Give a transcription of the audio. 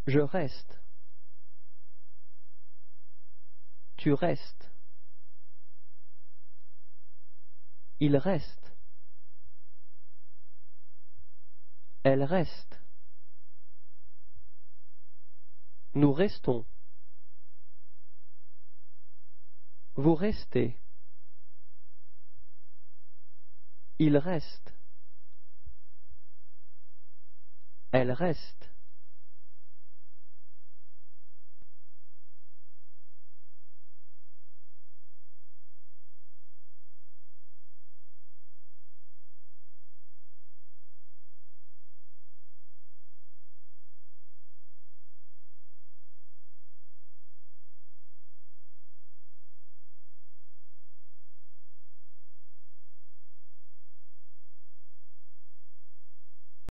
Je reste. Tu restes. Il reste. Elle reste. Nous restons. Vous restez. Il reste. Elle reste.